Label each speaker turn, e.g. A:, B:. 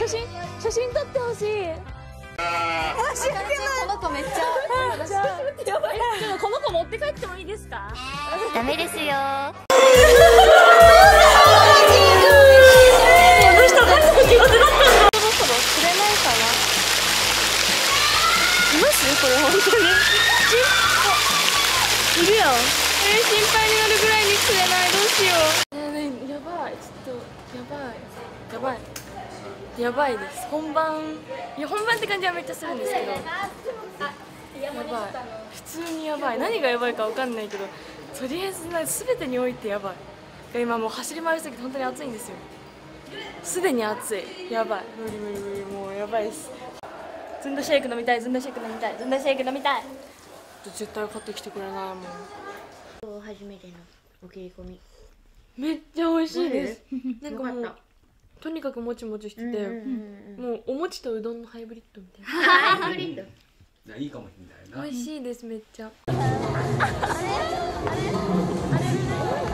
A: 写真撮ってほしい。申し訳ない。この子めっちゃやばい。ちょっとこの子持って帰ってもいいですか？
B: ダメですよ。
A: この人が気持ちだったんだ。そろそろ釣れないかな。います？これ本当に。いるよ。心配になるぐらいに釣れない。どうしよう。やばい。ちょっとやばいです。本番って感じはめっちゃするんですけど、やばい。普通にやばい。何がやばいかわかんないけど、とりあえず全てにおいてやばい。今もう走り回りすぎて本当に暑いんですよ。すでに暑い。やばい。無理もうやばいです。ずんだシェイク飲みたい。絶対買ってきてくれないもん。
B: 初めてのお切り込み。
A: めっちゃ美味しいです。なんかもうとにかくもちもちしてて、もうお餅とうどんのハイブリッドみたいな。
B: ハイブリッド。
C: いいかもしれないな。
A: 美味しいですめっちゃ。